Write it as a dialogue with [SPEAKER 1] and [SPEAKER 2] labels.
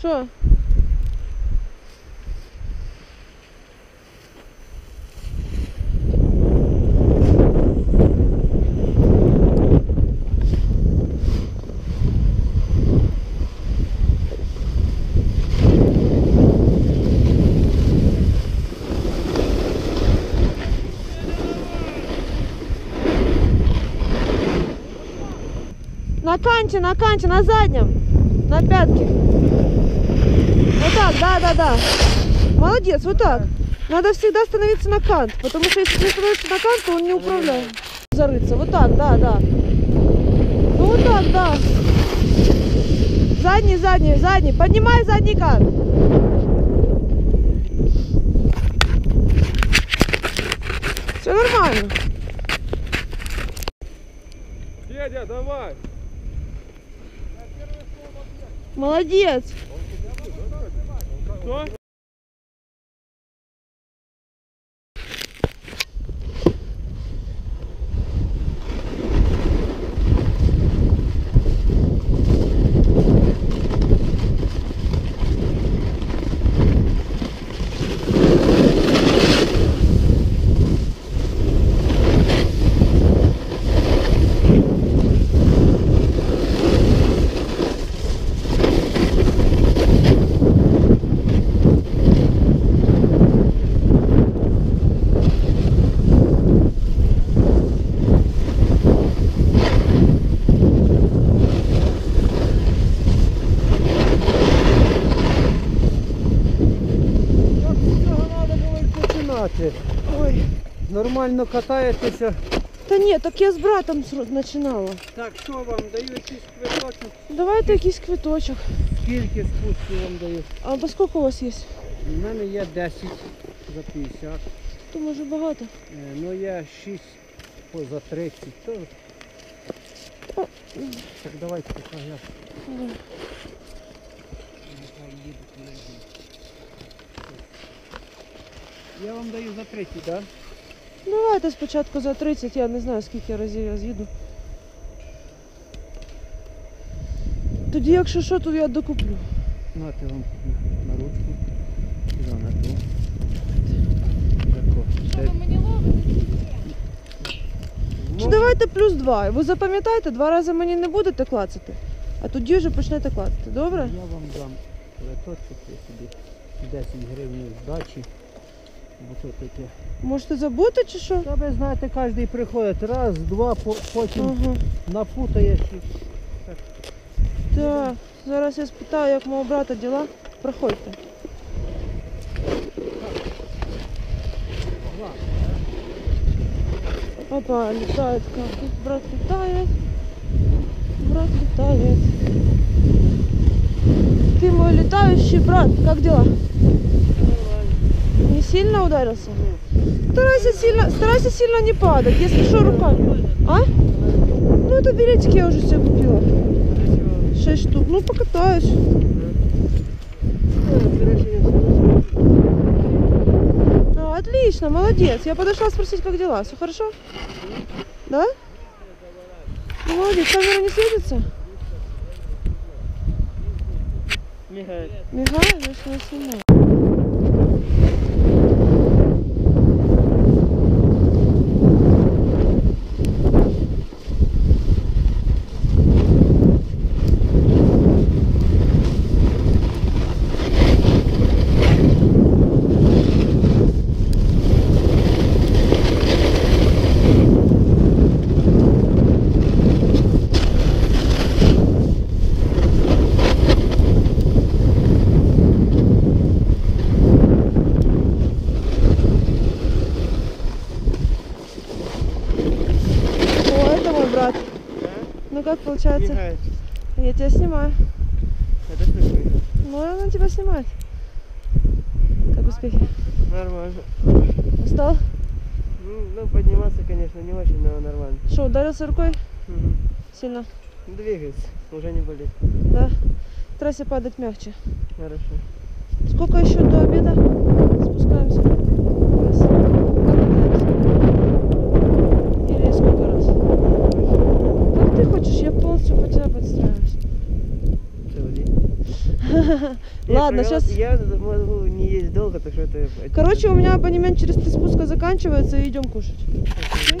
[SPEAKER 1] Що? На канте, на заднем, на пятке. Вот так, да. Молодец, вот так. Надо всегда становиться на кант, потому что если не становишься на кант, то он не управляет. Зарыться, вот так, да. Ну вот так, да. Задний, поднимай задний кант. Все нормально.
[SPEAKER 2] Дядя, давай.
[SPEAKER 1] Молодец.
[SPEAKER 2] Что?
[SPEAKER 3] Ой, нормально катаєтеся.
[SPEAKER 1] Та ні, так я з братом починала.
[SPEAKER 3] Так, що вам даю якийсь квиточок?
[SPEAKER 1] Давайте якийсь квиточок.
[SPEAKER 3] Скільки спуску вам даю?
[SPEAKER 1] А по скільки у вас є?
[SPEAKER 3] У мене є 10 за 50.
[SPEAKER 1] То може багато.
[SPEAKER 3] Ну є 6 за 30. То...
[SPEAKER 1] О.
[SPEAKER 3] Так давайте поки я.
[SPEAKER 1] Да.
[SPEAKER 3] Я вам даю за 30, так? Да?
[SPEAKER 1] Давайте спочатку за 30, я не знаю скільки разів я з'їду. Тоді якщо що, то я докуплю.
[SPEAKER 3] Нате вам на ручку. На ту.
[SPEAKER 1] Що ви мені ловите? Чи давайте плюс 2. Ви запам'ятаєте, 2 рази мені не будете клацати, а тоді вже почнете клацати. Добре?
[SPEAKER 3] Я вам дам квиточок, я собі 10 гривень здачі. Бо то таке.
[SPEAKER 1] Можете забути чи що?
[SPEAKER 3] Та ви знаєте, кожен приходить раз, два, потім
[SPEAKER 1] Ага.
[SPEAKER 3] напутає.
[SPEAKER 1] Так, зараз я спитаю, як мого брата діла. Проходьте. Опа, летает как. Брат летает. Брат летает. Ты мой летающий брат. Как дела? Не сильно ударился? Старайся сильно не падать, если что, руками. А? Ну это билетики я уже себе купила. 6 штук. Ну покатаюсь. Ну, отлично, молодец. Я подошла спросить, как дела. Все хорошо? Да? Ну, молодец. Камера не светится?
[SPEAKER 2] Мигает.
[SPEAKER 1] Мигает? Значит, не снимаю. Ну как получается?
[SPEAKER 2] Мигает.
[SPEAKER 1] Я тебя снимаю.
[SPEAKER 2] Это прикольно.
[SPEAKER 1] Ну, она тебя снимает. Как успехи?
[SPEAKER 2] Нормально.
[SPEAKER 1] Устал?
[SPEAKER 2] Ну, подниматься, конечно, не очень, но нормально.
[SPEAKER 1] Что, ударился рукой?
[SPEAKER 2] Угу.
[SPEAKER 1] Сильно?
[SPEAKER 2] Двигается, уже не болит.
[SPEAKER 1] Да? Старайся падать мягче.
[SPEAKER 2] Хорошо.
[SPEAKER 1] Сколько еще до обеда? Спускаемся. Раз. Как катаемся? Или сколько раз? Как ты хочешь, я полностью под тебя подстраиваюсь.
[SPEAKER 2] Целый день.
[SPEAKER 1] Ладно, сейчас...
[SPEAKER 2] Я могу не есть долго, так что это...
[SPEAKER 1] Короче, у меня абонемент через 3 спуска заканчивается, и идем кушать. Окей?